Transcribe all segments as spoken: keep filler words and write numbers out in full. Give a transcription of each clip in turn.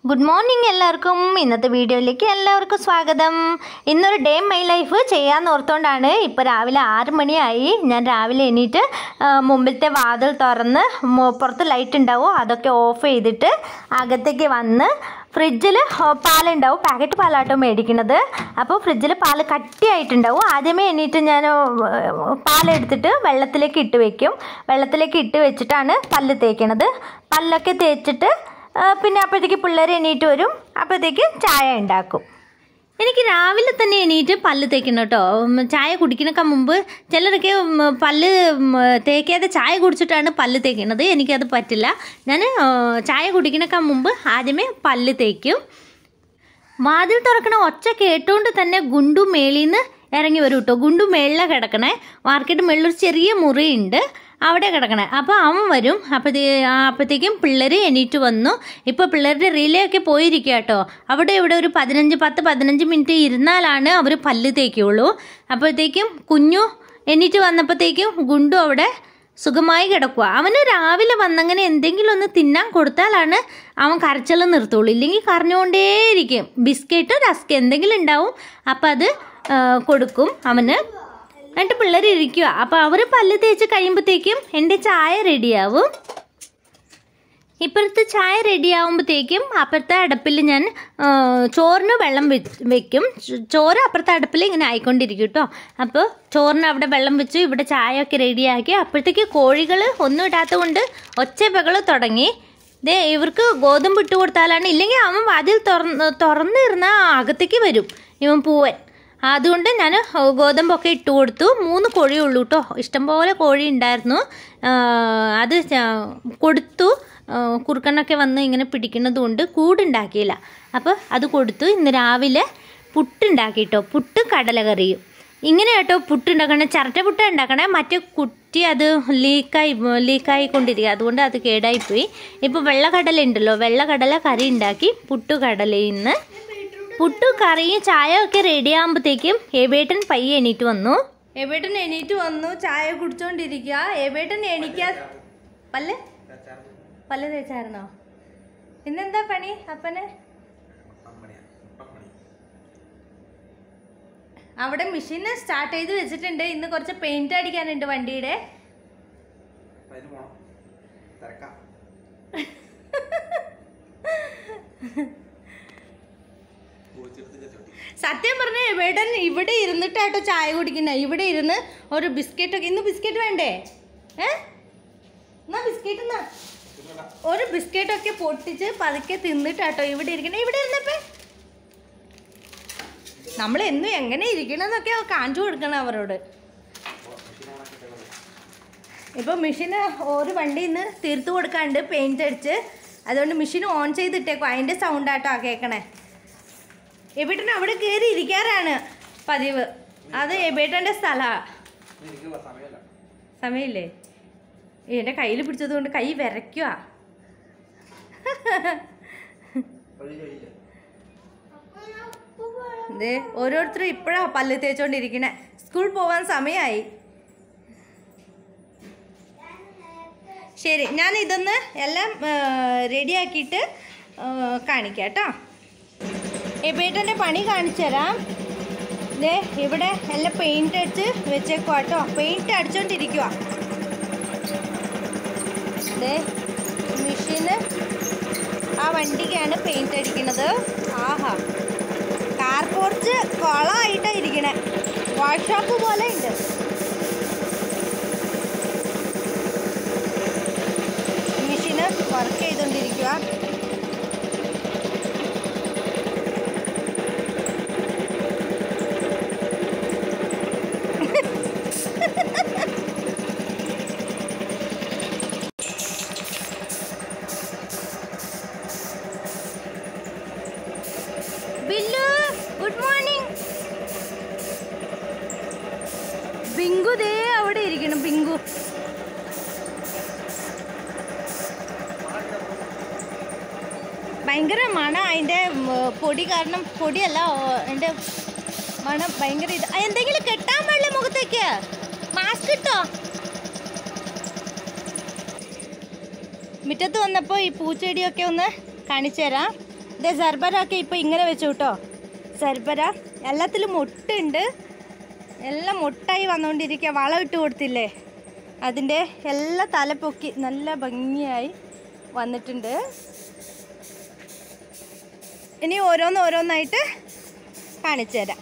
Good morning എല്ലാവർക്കും. ഇന്നത്തെ വീഡിയോയിലേക്ക് എല്ലാവർക്കും സ്വാഗതം. ഇന്നൊരു ഡേ മൈ ലൈഫ് ചെയ്യാൻ ഓർത്തുകൊണ്ടാണ്. ഇപ്പോൾ രാവിലെ ആറ് മണിയായി. ഞാൻ രാവിലെ എണീറ്റ് മുമ്പിലത്തെ വാതിൽ തുറന്ന് പുറത്ത് ലൈറ്റ് ഉണ്ടാവും അതൊക്കെ ഓഫ് ചെയ്തിട്ട് അകത്തേക്ക് വന്ന് ഫ്രിഡ്ജിൽ പാലുണ്ടാവും, പാക്കറ്റ് പാലാട്ടോ മേടിക്കുന്നത്. അപ്പോൾ ഫ്രിഡ്ജിൽ പാല് കട്ടിയായിട്ടുണ്ടാവും. ആദ്യമേ എണീറ്റ് ഞാൻ പാലെടുത്തിട്ട് വെള്ളത്തിലേക്ക് ഇട്ട് വെക്കും. വെള്ളത്തിലേക്ക് ഇട്ട് വെച്ചിട്ടാണ് പല്ല് തേക്കണത്. പല്ലൊക്കെ തേച്ചിട്ട് പിന്നെ അപ്പോഴത്തേക്ക് പിള്ളേർ എണീറ്റ് വരും. അപ്പോഴത്തേക്ക് ചായ ഉണ്ടാക്കും. എനിക്ക് രാവിലെ തന്നെ എണീറ്റ് പല്ല് തേക്കണം കേട്ടോ. ചായ കുടിക്കണൊക്കെ മുമ്പ് ചിലരൊക്കെ പല്ല് തേക്കാതെ ചായ കുടിച്ചിട്ടാണ് പല്ല് തേക്കുന്നത്. എനിക്കത് പറ്റില്ല. ഞാൻ ചായ കുടിക്കണൊക്കെ മുമ്പ് ആദ്യമേ പല്ല് തേക്കും. വാതിൽ തുറക്കണ ഒച്ച കേട്ടുകൊണ്ട് തന്നെ ഗുണ്ടു മേളിന്ന് ഇറങ്ങി വരും കേട്ടോ. ഗുണ്ടു മേളിലാണ് കിടക്കണേ. മാർക്കറ്റ് മേളിലൊരു ചെറിയ മുറിയുണ്ട്, അവിടെ കിടക്കണേ. അപ്പോൾ അവൻ വരും. അപ്പോഴത്തേ അപ്പോഴത്തേക്കും പിള്ളേർ എണീറ്റ് വന്നു. ഇപ്പോൾ പിള്ളേരുടെ റിലേ ഒക്കെ പോയിരിക്കുക കേട്ടോ. അവിടെ ഇവിടെ ഒരു പതിനഞ്ച് പത്ത് പതിനഞ്ച് മിനിറ്റ് ഇരുന്നാലാണ് അവർ പല്ല് തേക്കുള്ളൂ. അപ്പോഴത്തേക്കും കുഞ്ഞു എണീറ്റ് വന്നപ്പോഴത്തേക്കും ഗുണ്ടു അവിടെ സുഖമായി കിടക്കുക. അവന് രാവിലെ വന്നങ്ങനെ എന്തെങ്കിലും ഒന്ന് തിന്നാൻ കൊടുത്താലാണ് അവൻ കരച്ചിൽ നിർത്തുള്ളൂ. ഇല്ലെങ്കിൽ കരഞ്ഞുകൊണ്ടേയിരിക്കും. ബിസ്ക്കറ്റ് റസ്ക് എന്തെങ്കിലും ഉണ്ടാവും, അപ്പം അത് കൊടുക്കും അവന്. എന്നിട്ട് പിള്ളേർ ഇരിക്കുക. അപ്പോൾ അവർ പല്ല് തേച്ച് കഴിയുമ്പോഴത്തേക്കും എൻ്റെ ചായ റെഡിയാവും. ഇപ്പോഴത്തെ ചായ റെഡിയാവുമ്പോഴത്തേക്കും അപ്പുറത്തെ അടുപ്പിൽ ഞാൻ ചോറിന് വെള്ളം വെക്കും. ചോറ് അപ്പുറത്തെ അടുപ്പിൽ ഇങ്ങനെ ആയിക്കൊണ്ടിരിക്കും കേട്ടോ. അപ്പോൾ ചോറിന് അവിടെ വെള്ളം വെച്ചു, ഇവിടെ ചായ ഒക്കെ റെഡിയാക്കി. അപ്പോഴത്തേക്ക് കോഴികൾ ഒന്നും ഇടാത്തത് കൊണ്ട് ഒച്ചപ്പകൾ തുടങ്ങി. ദേ ഇവർക്ക് ഗോതമ്പ് ഇട്ട് കൊടുത്താലാണ്, ഇല്ലെങ്കിൽ അവൻ വാതിൽ തുറന്ന് തുറന്നിരുന്നാൽ അകത്തേക്ക് വരും ഇവൻ പൂവൻ. അതുകൊണ്ട് ഞാൻ ഗോതമ്പൊക്കെ ഇട്ട് കൊടുത്തു. മൂന്ന് കോഴിയുള്ളൂ കേട്ടോ. ഇഷ്ടംപോലെ കോഴി ഉണ്ടായിരുന്നു. അത് കൊടുത്തു. കുറുക്കണ്ണൊക്കെ വന്ന് ഇങ്ങനെ പിടിക്കുന്നത് കൊണ്ട് കൂടുണ്ടാക്കിയില്ല. അപ്പോൾ അത് കൊടുത്തു. ഇന്ന് രാവിലെ പുട്ടുണ്ടാക്കി കേട്ടോ. പുട്ടും കടലക്കറിയും. ഇങ്ങനെ കേട്ടോ പുട്ടുണ്ടാക്കണേ. ചിരട്ട പുട്ട ഉണ്ടാക്കണേ. മറ്റേ കുറ്റി അത് ലീക്കായി ലീക്കായി കൊണ്ടിരിക്കുക. അതുകൊണ്ട് അത് കേടായിപ്പോയി. ഇപ്പോൾ വെള്ളക്കടല ഉണ്ടല്ലോ, വെള്ളക്കടല കറി ഉണ്ടാക്കി. പുട്ടു കടലയിൽ നിന്ന് പുട്ടു കറിയും ചായ ഒക്കെ റെഡി ആകുമ്പോഴത്തേക്കും എബേട്ടൻ പയ്യെ എണീറ്റ് വന്നു. എബേട്ടൻ എണീറ്റ് വന്നു ചായ കുടിച്ചോണ്ടിരിക്കുക. എബേട്ടൻ എണീക്കാ പല്ല് പല്ല് തേച്ചായിരുന്നോ? ഇന്നെന്താ പണി അപ്പന്? അവിടെ മെഷീൻ സ്റ്റാർട്ട് ചെയ്ത് വെച്ചിട്ടുണ്ട്. ഇന്ന് കുറച്ച് പെയിന്റ് അടിക്കാനുണ്ട് വണ്ടിയുടെ. സത്യം പറഞ്ഞ എബേട്ടൻ ഇവിടെ ഇരുന്നിട്ടാട്ടോ ചായ കുടിക്കുന്നത്. ഇവിടെ ഇരുന്ന് ഒരു ബിസ്ക്കറ്റൊക്കെ. ഇന്ന് ബിസ്ക്കറ്റ് വേണ്ടേ? ഏ എന്നാ ബിസ്ക്കറ്റ് എന്നാ ഒരു ബിസ്ക്കറ്റൊക്കെ പൊട്ടിച്ച് പതുക്കെ തിന്നിട്ടാട്ടോ ഇവിടെ ഇരിക്കണേ. ഇവിടെ ഇരുന്നപ്പേ നമ്മൾ എന്നും എങ്ങനെ ഇരിക്കണമെന്നൊക്കെ കാണിച്ചു കൊടുക്കണം അവരോട്. ഇപ്പൊ മെഷീന് ഒരു വണ്ടിയിൽ നിന്ന് തീർത്തു കൊടുക്കാണ്ട് പെയിന്റ് അടിച്ച്. അതുകൊണ്ട് മെഷീൻ ഓൺ ചെയ്തിട്ടേക്കോ. അതിന്റെ സൗണ്ടാട്ടോ കേൾക്കണേ. എബേട്ടൻ അവിടെ കയറി ഇരിക്കാറാണ് പതിവ്. അത് എബേട്ടൻ്റെ സ്ഥലമാണ്. സമയമില്ലേ? എൻ്റെ കയ്യിൽ പിടിച്ചത് കൊണ്ട് കൈ വിറയ്ക്കുക. ഇതേ ഓരോരുത്തരും ഇപ്പോഴാണ് പല്ല് തേച്ചോണ്ടിരിക്കണേ. സ്കൂൾ പോകാൻ സമയമായി. ശരി, ഞാൻ ഇതൊന്ന് എല്ലാം റെഡിയാക്കിയിട്ട് കാണിക്കാം കേട്ടോ. എബേട്ടൻ്റെ പണി കാണിച്ചു തരാം. ഇതേ ഇവിടെ എല്ലാം പെയിന്റ് അടിച്ച് വെച്ചേക്കുക കേട്ടോ. പെയിന്റ് അടിച്ചോണ്ടിരിക്കുക. ഇതേ മെഷീന് ആ വണ്ടിക്കാണ് പെയിന്റ് അടിക്കുന്നത്. ആഹാ, കാർ പോർച്ച് കൊളമായിട്ടാണ് ഇരിക്കണേ. വർക്ക്ഷോപ്പ് പോലെ ഉണ്ട്. മെഷീന് വർക്ക് ചെയ്തുകൊണ്ടിരിക്കുക. ബില്ലു ഗുഡ് മോർണിംഗ്. ബിങ്കു ദേ അവിടെ ഇരിക്കണം. ബിങ്കു ഭയങ്കര മണം. അതിൻ്റെ പൊടി കാരണം, പൊടിയല്ല അതിൻ്റെ മണം ഭയങ്കര. ഇത് എന്തെങ്കിലും കെട്ടാൻ പാടില്ല മുഖത്തേക്ക്. മാസ്ക് ഇട്ടോ. മുറ്റത്ത് വന്നപ്പോൾ ഈ പൂച്ചെടിയൊക്കെ ഒന്ന് കാണിച്ചു തരാം. ഇതേ സർബറൊക്കെ ഇപ്പോൾ ഇങ്ങനെ വെച്ചു കേട്ടോ. സർബറ എല്ലാത്തിലും മുട്ടുണ്ട്, എല്ലാം മുട്ടായി വന്നുകൊണ്ടിരിക്കുക. വളം ഇട്ട് കൊടുത്തില്ലേ, അതിൻ്റെ എല്ലാ തലപ്പൊക്കി നല്ല ഭംഗിയായി വന്നിട്ടുണ്ട്. ഇനി ഓരോന്ന് ഓരോന്നായിട്ട് കാണിച്ചു തരാം.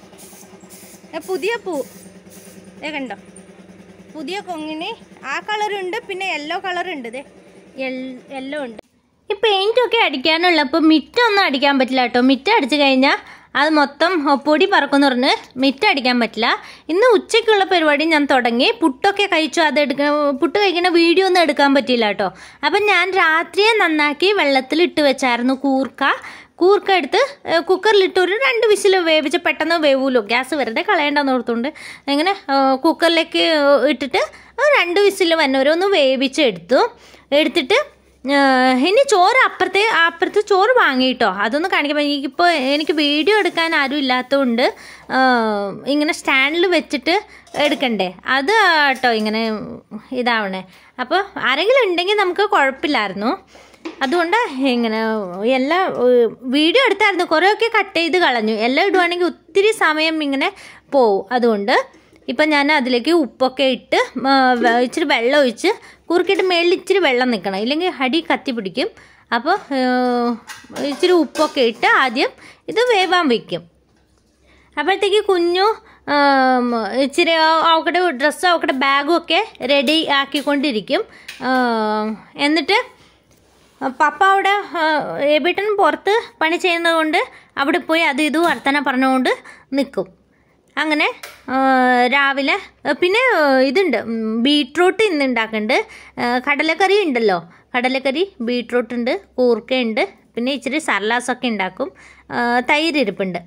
പുതിയ പൂ ഏ കണ്ടോ, പുതിയ കൊങ്ങിന് ആ കളറുണ്ട്, പിന്നെ യെല്ലോ കളറുണ്ട്. ഇതേ യെല്ലോ ഉണ്ട്. ഈ പെയിൻറ്റൊക്കെ അടിക്കാനുള്ളപ്പോൾ മിറ്റൊന്നും അടിക്കാൻ പറ്റില്ല കേട്ടോ. മിറ്റം അടിച്ചു കഴിഞ്ഞാൽ അത് മൊത്തം പൊടി പറക്കുമെന്ന് പറഞ്ഞ് മിറ്റം അടിക്കാൻ പറ്റില്ല. ഇന്ന് ഉച്ചയ്ക്കുള്ള പരിപാടി ഞാൻ തുടങ്ങി. പുട്ടൊക്കെ കഴിച്ചു. അത് എടുക്കാൻ പുട്ട് കഴിക്കുന്ന വീഡിയോ ഒന്നും എടുക്കാൻ പറ്റിയില്ല കേട്ടോ. അപ്പം ഞാൻ രാത്രിയെ നന്നാക്കി വെള്ളത്തിലിട്ട് വെച്ചായിരുന്നു കൂർക്ക. കൂർക്ക എടുത്ത് കുക്കറിലിട്ട് ഒരു രണ്ട് വിസിൽ വേവിച്ച് പെട്ടെന്ന് വേവുമല്ലോ, ഗ്യാസ് വെറുതെ കളയേണ്ടെന്ന് ഓർത്തുകൊണ്ട് ഇങ്ങനെ കുക്കറിലേക്ക് ഇട്ടിട്ട് രണ്ട് വിസിൽ വന്നവരൊന്ന് വേവിച്ചെടുത്തു. എടുത്തിട്ട് ഇനി ചോറ് അപ്പുറത്തെ അപ്പുറത്ത് ചോറ് വാങ്ങിയിട്ടോ. അതൊന്നും കാണിക്കാൻ എനിക്കിപ്പോൾ എനിക്ക് വീഡിയോ എടുക്കാൻ ആരും ഇല്ലാത്തതുകൊണ്ട് ഇങ്ങനെ സ്റ്റാൻഡിൽ വെച്ചിട്ട് എടുക്കണ്ടേ, അത് കേട്ടോ ഇങ്ങനെ ഇതാവണേ. അപ്പോൾ ആരെങ്കിലും ഉണ്ടെങ്കിൽ നമുക്ക് കുഴപ്പമില്ലായിരുന്നു. അതുകൊണ്ട് ഇങ്ങനെ എല്ലാം വീഡിയോ എടുത്തായിരുന്നു. കുറേയൊക്കെ കട്ട് ചെയ്ത് കളഞ്ഞു. എല്ലാം ഇടുവാണെങ്കിൽ ഒത്തിരി സമയം ഇങ്ങനെ പോവും. അതുകൊണ്ട് ഇപ്പം ഞാൻ അതിലേക്ക് ഉപ്പൊക്കെ ഇട്ട് ഇച്ചിരി വെള്ളം ഒഴിച്ച് കുറുക്കിയിട്ട് മേളിൽ ഇച്ചിരി വെള്ളം നിൽക്കണം, ഇല്ലെങ്കിൽ അടി കത്തി പിടിക്കും. അപ്പോൾ ഇച്ചിരി ഉപ്പൊക്കെ ഇട്ട് ആദ്യം ഇത് വേവാൻ വയ്ക്കും. അപ്പോഴത്തേക്ക് കുഞ്ഞു ഇച്ചിരി അവക്കടെ ഡ്രസ്സും അവക്കടെ ബാഗും ഒക്കെ റെഡി ആക്കിക്കൊണ്ടിരിക്കും. എന്നിട്ട് പപ്പ അവിടെ എബിട്ടൻ പുറത്ത് പണി ചെയ്യുന്നത് കൊണ്ട് അവിടെ പോയി അത് ഇതും വർത്തന പറഞ്ഞുകൊണ്ട് നിൽക്കും. അങ്ങനെ രാവിലെ പിന്നെ ഇതുണ്ട്, ബീട്രൂട്ട് ഇന്ന് ഉണ്ടാക്കുന്നുണ്ട്. കടലക്കറി ഉണ്ടല്ലോ, കടലക്കറി, ബീട്രൂട്ട് ഉണ്ട്, കൂർക്കയുണ്ട്, പിന്നെ ഇച്ചിരി സർലാസൊക്കെ ഉണ്ടാക്കും. തൈര് ഇരിപ്പുണ്ട്.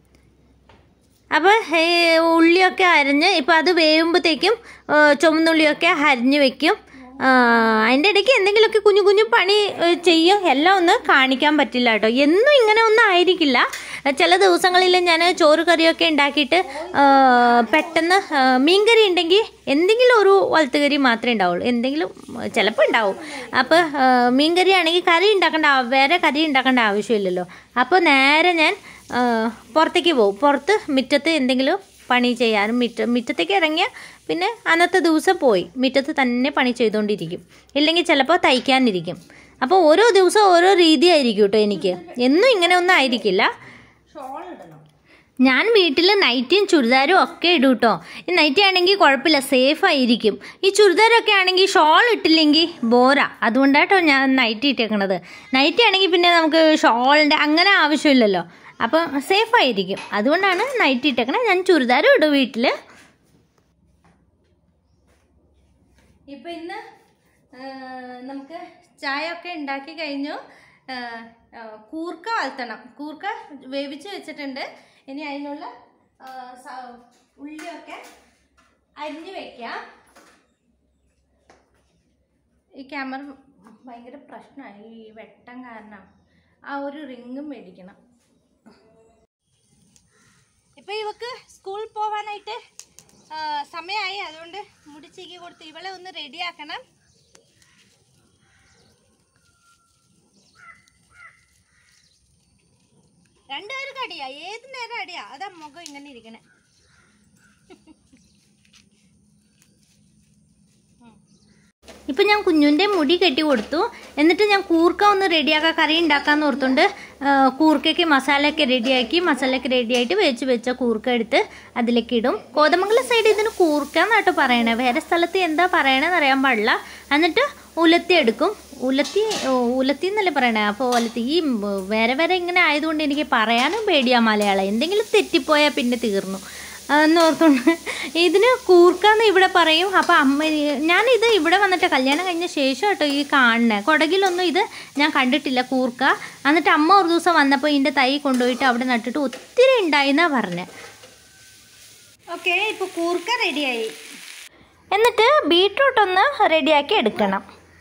അപ്പോൾ ഉള്ളിയൊക്കെ അരിഞ്ഞ് ഇപ്പോൾ അത് വേവുമ്പോഴത്തേക്കും ചുവന്നുള്ളിയൊക്കെ അരിഞ്ഞ് വെക്കും. അതിൻ്റെ ഇടയ്ക്ക് എന്തെങ്കിലുമൊക്കെ കുഞ്ഞു കുഞ്ഞു പണി ചെയ്യും. എല്ലാം ഒന്ന് കാണിക്കാൻ പറ്റില്ല കേട്ടോ. എന്നും ഇങ്ങനെ ഒന്നും ആയിരിക്കില്ല. ചില ദിവസങ്ങളിൽ ഞാൻ ചോറ് കറിയൊക്കെ ഉണ്ടാക്കിയിട്ട് പെട്ടെന്ന് മീൻകറി ഉണ്ടെങ്കിൽ എന്തെങ്കിലും ഒരു വലുത്തുകറി മാത്രമേ ഉണ്ടാവുള്ളൂ, എന്തെങ്കിലും ചിലപ്പോൾ ഉണ്ടാവും. അപ്പോൾ മീൻകറി ആണെങ്കിൽ കറി ഉണ്ടാക്കേണ്ട, വേറെ കറി ഉണ്ടാക്കേണ്ട ആവശ്യമില്ലല്ലോ. അപ്പോൾ നേരെ ഞാൻ പുറത്തേക്ക് പോകും. പുറത്ത് മുറ്റത്ത് എന്തെങ്കിലും പണി ചെയ്യാനും മിറ്റ മുറ്റത്തേക്ക് ഇറങ്ങിയാൽ പിന്നെ അന്നത്തെ ദിവസം പോയി മുറ്റത്ത് തന്നെ പണി ചെയ്തുകൊണ്ടിരിക്കും, ഇല്ലെങ്കിൽ ചിലപ്പോൾ തയ്ക്കാനിരിക്കും. അപ്പോൾ ഓരോ ദിവസം ഓരോ രീതിയായിരിക്കും കേട്ടോ. എനിക്ക് എന്നും ഇങ്ങനെ ഒന്നും ആയിരിക്കില്ല. ഞാൻ വീട്ടിൽ നൈറ്റിയും ചുരിദാരും ഒക്കെ ഇടും കേട്ടോ. ഈ നൈറ്റി ആണെങ്കിൽ കുഴപ്പമില്ല, സേഫ് ആയിരിക്കും. ഈ ചുരിദാരൊക്കെ ആണെങ്കിൽ ഷോൾ ഇട്ടില്ലെങ്കിൽ ബോറാ. അതുകൊണ്ടാട്ടോ ഞാൻ നൈറ്റി ഇട്ടേക്കണത്. നൈറ്റി ആണെങ്കിൽ പിന്നെ നമുക്ക് ഷോളിൻ്റെ അങ്ങനെ ആവശ്യമില്ലല്ലോ, അപ്പോൾ സേഫായിരിക്കും. അതുകൊണ്ടാണ് നൈറ്റി ഇട്ടേക്കണത്. ഞാൻ ചുരിദാരും ഇടും വീട്ടിൽ. ഇപ്പം ഇന്ന് നമുക്ക് ചായ ഒക്കെ ഉണ്ടാക്കി കഴിഞ്ഞു. കൂർക്ക വളർത്തണം. കൂർക്ക വേവിച്ച് വെച്ചിട്ടുണ്ട്. ഇനി അതിനുള്ള ഉള്ളിയൊക്കെ അരിഞ്ഞ് വയ്ക്കാം. ഈ ക്യാമറ ഭയങ്കര പ്രശ്നമാണ്, ഈ വെട്ടം കാരണം. ആ ഒരു റിങ്ങും മേടിക്കണം. ഇപ്പം ഇവക്ക് സ്കൂളിൽ പോകാനായിട്ട് സമയമായി. അതുകൊണ്ട് മുടി ചീകി കൊടുത്ത് ഇവളെ ഒന്ന് റെഡിയാക്കണം. രണ്ടുപേർക്ക് അടിയാ, ഏത് നേരം അടിയാ. അതാ മുഖം ഇങ്ങനെ ഇരിക്കണേ. ഇപ്പം ഞാൻ കുഞ്ഞുൻ്റെ മുടി കെട്ടി കൊടുത്തു. എന്നിട്ട് ഞാൻ കൂർക്ക ഒന്ന് റെഡിയാക്കാൻ, കറി ഉണ്ടാക്കാമെന്ന് ഓർത്തുകൊണ്ട് കൂർക്കയ്ക്ക് മസാലയൊക്കെ റെഡിയാക്കി, മസാലയൊക്കെ റെഡിയായിട്ട് വെച്ച് വെച്ച കൂർക്ക എടുത്ത് അതിലേക്ക് ഇടും. കോതമംഗലം സൈഡ് ഇതിന് കൂർക്ക എന്നാട്ടോ പറയണേ, വേറെ സ്ഥലത്ത് എന്താ പറയണതെന്ന് അറിയാൻ പാടില്ല. എന്നിട്ട് ഉലത്തി എടുക്കും. ഉലത്തി ഉലത്തി എന്നല്ലേ പറയണേ. അപ്പോൾ ഉലത്തി ഈ വേറെ വേറെ ഇങ്ങനെ ആയതുകൊണ്ട് എനിക്ക് പറയാനും പേടിയാ മലയാളം. എന്തെങ്കിലും തെറ്റിപ്പോയാൽ പിന്നെ തീർന്നു എന്നോർത്തുകൊണ്ട് ഇതിന് കൂർക്കാന്ന് ഇവിടെ പറയും. അപ്പോൾ അമ്മ ഞാനിത് ഇവിടെ വന്നിട്ട് കല്യാണം കഴിഞ്ഞ ശേഷം കേട്ടോ ഈ കാണണേ. കൊടകിലൊന്നും ഇത് ഞാൻ കണ്ടിട്ടില്ല കൂർക്ക. എന്നിട്ട് അമ്മ ഒരു ദിവസം വന്നപ്പോൾ ഇതിൻ്റെ തൈ കൊണ്ടുപോയിട്ട് അവിടെ നട്ടിട്ട് ഒത്തിരി ഉണ്ടായിന്നാണ് പറഞ്ഞത്. ഓക്കെ, ഇപ്പോൾ കൂർക്ക റെഡിയായി. എന്നിട്ട് ബീട്രൂട്ട് ഒന്ന് റെഡിയാക്കി എടുക്കണം.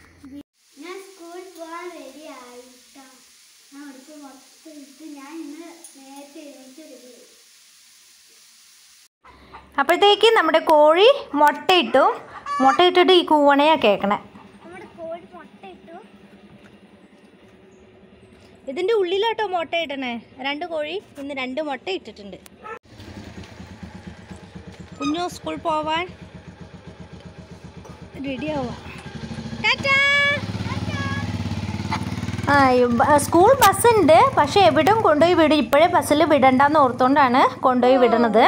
അപ്പോഴത്തേക്ക് നമ്മുടെ കോഴി മുട്ടയിട്ടു. മുട്ടയിട്ടിട്ട് ഈ കൂവണയാ കേൾക്കണേ. ഇതിൻ്റെ ഉള്ളിലാട്ടോ മുട്ട ഇടണേ. രണ്ട് കോഴി ഇന്ന് രണ്ട് മുട്ട ഇട്ടിട്ടുണ്ട്. കുഞ്ഞു സ്കൂൾ പോവാൻ റെഡിയാവുക. ടാറ്റാ. ആ സ്കൂൾ ബസ്സുണ്ട്, പക്ഷേ എവിടെയും കൊണ്ടുപോയി വിടും. ഇപ്പോഴേ ബസ്സിൽ വിടണ്ടെന്ന് ഓർത്തുകൊണ്ടാണ് കൊണ്ടുപോയി വിടണത്.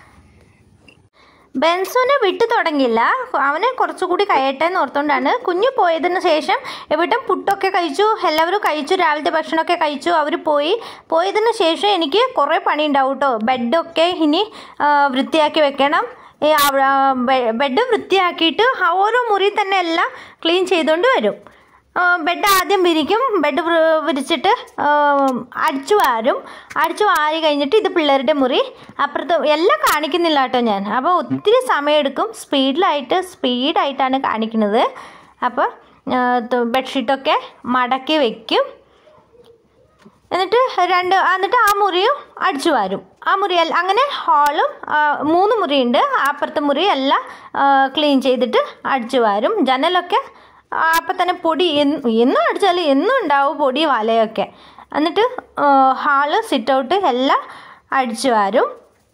ബെൻസുവിനെ വിട്ടു തുടങ്ങിയില്ല, അവനെ കുറച്ചുകൂടി കഴിയട്ടെ എന്ന് ഓർത്തുകൊണ്ടാണ്. കുഞ്ഞു പോയതിന് ശേഷം എവിടെയും പുട്ടൊക്കെ കഴിച്ചു, എല്ലാവരും കഴിച്ചു, രാവിലത്തെ ഭക്ഷണമൊക്കെ കഴിച്ചു. അവർ പോയി പോയതിന് ശേഷം എനിക്ക് കുറേ പണി ഉണ്ടാവും കേട്ടോ. ബെഡൊക്കെ ഇനി വൃത്തിയാക്കി വെക്കണം. ബെഡ് വൃത്തിയാക്കിയിട്ട് ഓരോ മുറി തന്നെ എല്ലാം ക്ലീൻ ചെയ്തുകൊണ്ട് വരും. ബെഡ് ആദ്യം വിരിക്കും. ബെഡ് വിരിച്ചിട്ട് അടിച്ചു വാരും. അടിച്ചു വാരി കഴിഞ്ഞിട്ട് ഇത് പിള്ളേരുടെ മുറി. അപ്പുറത്ത് എല്ലാം കാണിക്കുന്നില്ല കേട്ടോ ഞാൻ. അപ്പോൾ ഒത്തിരി സമയമെടുക്കും. സ്പീഡിലായിട്ട് സ്പീഡായിട്ടാണ് കാണിക്കുന്നത്. അപ്പോൾ ബെഡ്ഷീറ്റൊക്കെ മടക്കി വയ്ക്കും. എന്നിട്ട് രണ്ട് എന്നിട്ട് ആ മുറിയും അടിച്ചു വാരും. ആ മുറി അങ്ങനെ ഹാളും മൂന്ന് മുറിയുണ്ട്. അപ്പുറത്തെ മുറി എല്ലാം ക്ലീൻ ചെയ്തിട്ട് അടിച്ചു വാരും. ജനലൊക്കെ അപ്പം തന്നെ പൊടി എന്നും അടിച്ചാൽ എന്നും ഉണ്ടാവും പൊടി വലയൊക്കെ. എന്നിട്ട് ഹാള് സിറ്റ് ഔട്ട് എല്ലാം അടിച്ചു വാരും.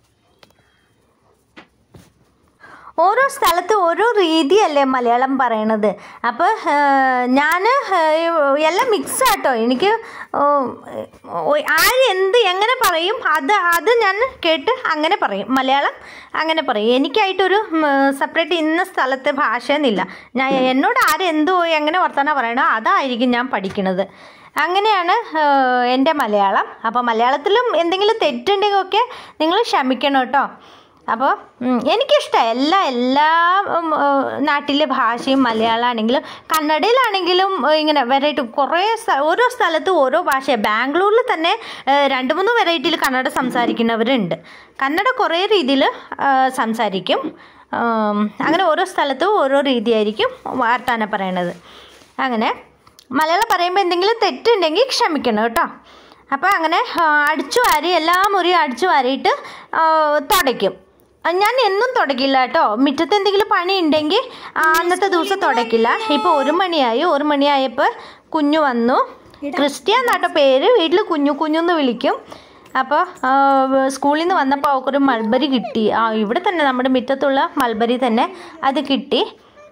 ഓരോ സ്ഥലത്ത് ഓരോ രീതിയല്ലേ മലയാളം പറയണത്. അപ്പോൾ ഞാൻ എല്ലാം മിക്സ് ആട്ടോ. എനിക്ക് ആര് എന്ത് എങ്ങനെ പറയും അത് അത് ഞാൻ കേട്ട് അങ്ങനെ പറയും. മലയാളം അങ്ങനെ പറയും. എനിക്കായിട്ടൊരു സെപ്പറേറ്റ് ഇന്ന സ്ഥലത്തെ ഭാഷയെന്നില്ല. ഞാൻ എന്നോട് ആര് എന്തോ എങ്ങനെ വർത്തമാനം പറയണോ അതായിരിക്കും ഞാൻ പഠിക്കുന്നത്. അങ്ങനെയാണ് എൻ്റെ മലയാളം. അപ്പോൾ മലയാളത്തിലും എന്തെങ്കിലും തെറ്റുണ്ടെങ്കിൽ ഒക്കെ നിങ്ങൾ ക്ഷമിക്കണം കേട്ടോ. അപ്പോൾ എനിക്കിഷ്ടമാണ് എല്ലാ എല്ലാ നാട്ടിലെ ഭാഷയും. മലയാളമാണെങ്കിലും കന്നഡയിലാണെങ്കിലും ഇങ്ങനെ വെറൈറ്റി കുറേ ഓരോ സ്ഥലത്തും ഓരോ ഭാഷയാണ്. ബാംഗ്ലൂരിൽ തന്നെ രണ്ട് മൂന്ന് വെറൈറ്റിയിൽ കന്നഡ സംസാരിക്കുന്നവരുണ്ട്. കന്നഡ കുറേ രീതിയിൽ സംസാരിക്കും. അങ്ങനെ ഓരോ സ്ഥലത്തും ഓരോ രീതിയായിരിക്കും വർത്താനം പറയണത്. അങ്ങനെ മലയാളം പറയുമ്പോൾ എന്തെങ്കിലും തെറ്റുണ്ടെങ്കിൽ ക്ഷമിക്കണം കേട്ടോ. അപ്പോൾ അങ്ങനെ അടിച്ചു വാരി എല്ലാ മുറിയും അടിച്ചു വാരിയിട്ട് തുടയ്ക്കും. ഞാൻ എന്നും തുടക്കില്ല കേട്ടോ. മുറ്റത്ത് എന്തെങ്കിലും പണി ഉണ്ടെങ്കിൽ അന്നത്തെ ദിവസം തുടക്കില്ല. ഇപ്പോൾ ഒരു മണിയായി. ഒരു മണിയായപ്പോൾ കുഞ്ഞു വന്നു. ക്രിസ്ത്യൻ എന്നാട്ടോ പേര്. വീട്ടിൽ കുഞ്ഞു കുഞ്ഞു എന്ന് വിളിക്കും. അപ്പോൾ സ്കൂളിൽ നിന്ന് വന്നപ്പോൾ അവൾക്കൊരു മൾബറി കിട്ടി. ആ ഇവിടെ തന്നെ നമ്മുടെ മുറ്റത്തുള്ള മൾബറി തന്നെ അത് കിട്ടി.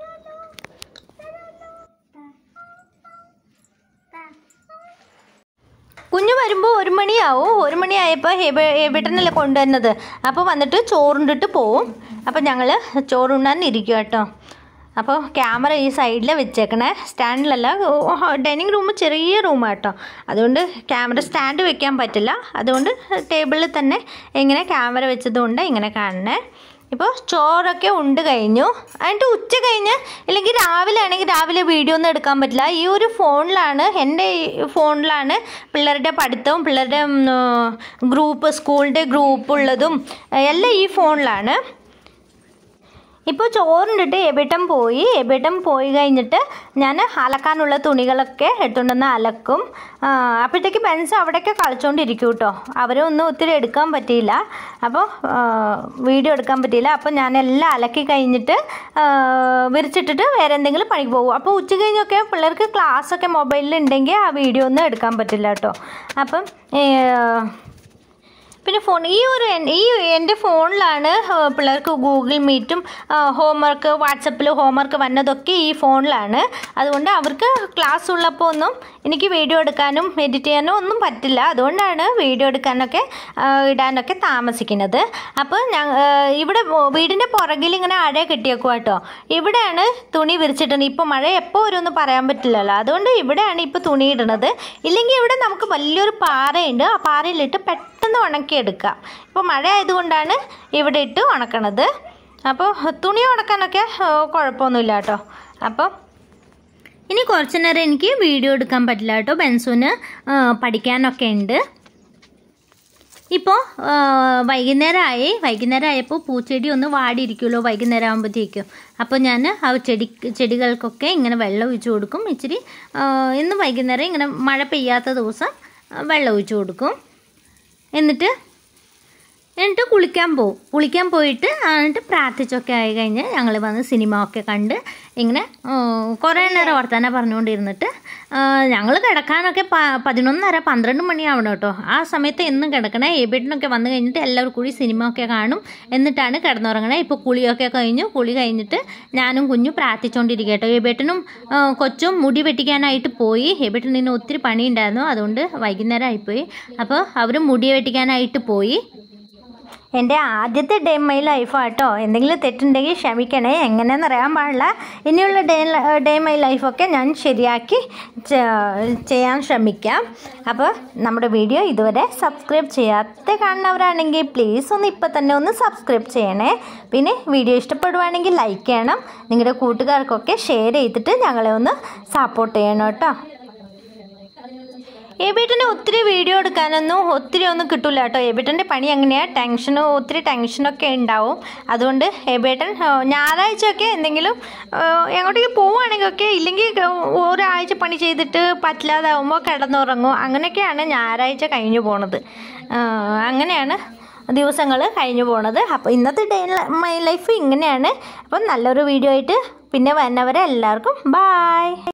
കുഞ്ഞു വരുമ്പോൾ ഒരു മണിയാവും. ഒരു മണിയായപ്പോൾ ഹെബ ഹെബിട്ടനല്ലേ കൊണ്ടുവരുന്നത്. അപ്പോൾ വന്നിട്ട് ചോറുണ്ടിട്ട് പോവും. അപ്പോൾ ഞങ്ങൾ ചോറുണ്ണാൻ ഇരിക്കും കേട്ടോ. അപ്പോൾ ക്യാമറ ഈ സൈഡിൽ വെച്ചേക്കണേ, സ്റ്റാൻഡിലല്ല. ഡൈനിങ് റൂം ചെറിയ റൂമാണ് കേട്ടോ. അതുകൊണ്ട് ക്യാമറ സ്റ്റാൻഡ് വെക്കാൻ പറ്റില്ല. അതുകൊണ്ട് ടേബിളിൽ തന്നെ ഇങ്ങനെ ക്യാമറ വെച്ചതുകൊണ്ട് ഇങ്ങനെ കാണണേ. ഇപ്പോൾ ചോറൊക്കെ ഉണ്ട് കഴിഞ്ഞു. എന്നിട്ട് ഉച്ച കഴിഞ്ഞ് ഇല്ലെങ്കിൽ രാവിലെ ആണെങ്കിൽ രാവിലെ വീഡിയോ ഒന്നും എടുക്കാൻ പറ്റില്ല. ഈ ഒരു ഫോണിലാണ്, എൻ്റെ ഫോണിലാണ് പിള്ളേരുടെ പഠിത്തവും പിള്ളേരുടെ ഗ്രൂപ്പ് സ്കൂളിൻ്റെ ഗ്രൂപ്പ് ഉള്ളതും എല്ലാം ഈ ഫോണിലാണ്. ഇപ്പോൾ ചോറിനിട്ട് എബിട്ടം പോയി. എബിട്ടം പോയി കഴിഞ്ഞിട്ട് ഞാൻ അലക്കാനുള്ള തുണികളൊക്കെ എടുത്തുകൊണ്ടുവന്ന് അലക്കും. അപ്പോഴത്തേക്ക് പെൻസ് അവിടെയൊക്കെ കളിച്ചുകൊണ്ടിരിക്കും കേട്ടോ. അവരൊന്നും ഒത്തിരി എടുക്കാൻ പറ്റിയില്ല. അപ്പോൾ വീഡിയോ എടുക്കാൻ പറ്റിയില്ല. അപ്പോൾ ഞാനെല്ലാം അലക്കി കഴിഞ്ഞിട്ട് വിരിച്ചിട്ടിട്ട് വേറെ എന്തെങ്കിലും പണിക്ക് പോകും. അപ്പോൾ ഉച്ച കഴിഞ്ഞൊക്കെ പിള്ളേർക്ക് ക്ലാസ്സൊക്കെ മൊബൈലിൽ ഉണ്ടെങ്കിൽ ആ വീഡിയോ ഒന്നും എടുക്കാൻ പറ്റില്ല കേട്ടോ. അപ്പം പിന്നെ ഫോൺ ഈ ഒരു ഈ എൻ്റെ ഫോണിലാണ് പിള്ളേർക്ക് ഗൂഗിൾ മീറ്റും ഹോംവർക്ക് വാട്സപ്പിൽ ഹോംവർക്ക് വന്നതൊക്കെ ഈ ഫോണിലാണ്. അതുകൊണ്ട് അവർക്ക് ക്ലാസ് ഉള്ളപ്പോൾ ഒന്നും എനിക്ക് വീഡിയോ എടുക്കാനും എഡിറ്റ് ചെയ്യാനോ ഒന്നും പറ്റില്ല. അതുകൊണ്ടാണ് വീഡിയോ എടുക്കാനൊക്കെ ഇടാനൊക്കെ താമസിക്കുന്നത്. അപ്പോൾ ഞാൻ ഇവിടെ വീടിൻ്റെ പുറകിൽ ഇങ്ങനെ അഴ കെട്ടിയേക്കുക കേട്ടോ. ഇവിടെയാണ് തുണി വിരിച്ചിട്ടുണ്ട്. ഇപ്പോൾ മഴ എപ്പോൾ വരുമെന്ന് പറയാൻ പറ്റില്ലല്ലോ. അതുകൊണ്ട് ഇവിടെയാണ് ഇപ്പോൾ തുണി ഇടുന്നത്. ഇല്ലെങ്കിൽ ഇവിടെ നമുക്ക് വലിയൊരു പാറയുണ്ട്. ആ പാറയിലിട്ട് പെട്ടെന്ന് ഉണക്കിയെടുക്കാം. ഇപ്പോൾ മഴ ആയതുകൊണ്ടാണ് ഇവിടെ ഇട്ട് ഉണക്കണത്. അപ്പോൾ തുണി ഉണക്കാനൊക്കെ കുഴപ്പമൊന്നുമില്ല കേട്ടോ. അപ്പോൾ ഇനി കുറച്ച് നേരം എനിക്ക് വീഡിയോ എടുക്കാൻ പറ്റില്ല കേട്ടോ. ബെൻസുവിന് പഠിക്കാനൊക്കെ ഉണ്ട്. ഇപ്പോൾ വൈകുന്നേരമായി. വൈകുന്നേരം ആയപ്പോൾ പൂച്ചെടി ഒന്ന് വാടിയിരിക്കുമല്ലോ വൈകുന്നേരം ആകുമ്പോഴത്തേക്കും. അപ്പോൾ ഞാൻ ആ ചെടി ചെടികൾക്കൊക്കെ ഇങ്ങനെ വെള്ളം ഒഴിച്ചു കൊടുക്കും. ഇച്ചിരി ഇന്ന് വൈകുന്നേരം ഇങ്ങനെ മഴ പെയ്യാത്ത ദിവസം വെള്ളം ഒഴിച്ചു കൊടുക്കും. എന്നിട്ട് എന്നിട്ട് കുളിക്കാൻ പോകും. കുളിക്കാൻ പോയിട്ട് എന്നിട്ട് പ്രാർത്ഥിച്ചൊക്കെ ആയി കഴിഞ്ഞ് ഞങ്ങൾ വന്ന് സിനിമ ഒക്കെ കണ്ട് ഇങ്ങനെ കുറേ നേരം വർത്താനം പറഞ്ഞുകൊണ്ടിരുന്നിട്ട് ഞങ്ങൾ കിടക്കാനൊക്കെ പ പതിനൊന്നര പന്ത്രണ്ട് മണിയാവണം കേട്ടോ. ആ സമയത്ത് എന്നും കിടക്കണേ. ഏബേട്ടനൊക്കെ വന്നു കഴിഞ്ഞിട്ട് എല്ലാവരും കൂടി സിനിമ ഒക്കെ കാണും, എന്നിട്ടാണ് കിടന്നുറങ്ങണേ. ഇപ്പോൾ കുളിയൊക്കെ കഴിഞ്ഞു. കുളി കഴിഞ്ഞിട്ട് ഞാനും കുഞ്ഞും പ്രാർത്ഥിച്ചുകൊണ്ടിരിക്കുക കേട്ടോ. ഏബേട്ടനും കൊച്ചും മുടി വെട്ടിക്കാനായിട്ട് പോയി. ഏബേട്ടന് ഒത്തിരി പണിയുണ്ടായിരുന്നു, അതുകൊണ്ട് വൈകുന്നേരം ആയിപ്പോയി. അപ്പോൾ അവരും മുടി വെട്ടിക്കാനായിട്ട് പോയി. എൻ്റെ ആദ്യത്തെ ഡേ മൈ ലൈഫാട്ടോ. എന്തെങ്കിലും തെറ്റുണ്ടെങ്കിൽ ക്ഷമിക്കണേ, എങ്ങനെയെന്ന് അറിയാൻ പാടില്ല. ഇനിയുള്ള ഡേ ഡേ മൈ ലൈഫൊക്കെ ഞാൻ ശരിയാക്കി ചെയ്യാൻ ശ്രമിക്കാം. അപ്പോൾ നമ്മുടെ വീഡിയോ ഇതുവരെ സബ്സ്ക്രൈബ് ചെയ്യാത്ത കാണുന്നവരാണെങ്കിൽ പ്ലീസ് ഒന്ന് ഇപ്പം തന്നെ ഒന്ന് സബ്സ്ക്രൈബ് ചെയ്യണേ. പിന്നെ വീഡിയോ ഇഷ്ടപ്പെടുവാണെങ്കിൽ ലൈക്ക് ചെയ്യണം. നിങ്ങളുടെ കൂട്ടുകാർക്കൊക്കെ ഷെയർ ചെയ്തിട്ട് ഞങ്ങളെ ഒന്ന് സപ്പോർട്ട് ചെയ്യണം കേട്ടോ. ഏബേട്ടനെ ഒത്തിരി വീഡിയോ എടുക്കാനൊന്നും ഒത്തിരി ഒന്നും കിട്ടില്ല കേട്ടോ. ഏബേട്ടൻ്റെ പണി അങ്ങനെയാണ്, ടെൻഷനും ഒത്തിരി ടെൻഷനൊക്കെ ഉണ്ടാവും. അതുകൊണ്ട് ഏബേട്ടൻ ഞായറാഴ്ചയൊക്കെ എന്തെങ്കിലും എങ്ങോട്ടേക്ക് പോവുകയാണെങ്കിൽ ഒക്കെ, ഇല്ലെങ്കിൽ ഒരാഴ്ച പണി ചെയ്തിട്ട് പറ്റില്ലാതാവുമ്പോൾ കിടന്നുറങ്ങും. അങ്ങനെയൊക്കെയാണ് ഞായറാഴ്ച കഴിഞ്ഞു പോണത്. അങ്ങനെയാണ് ദിവസങ്ങൾ കഴിഞ്ഞു പോണത്. അപ്പോൾ ഇന്നത്തെ ഡേ മൈ ലൈഫ് ഇങ്ങനെയാണ്. അപ്പം നല്ലൊരു വീഡിയോ ആയിട്ട് പിന്നെ വരുന്നവരെ എല്ലാവർക്കും ബായ്.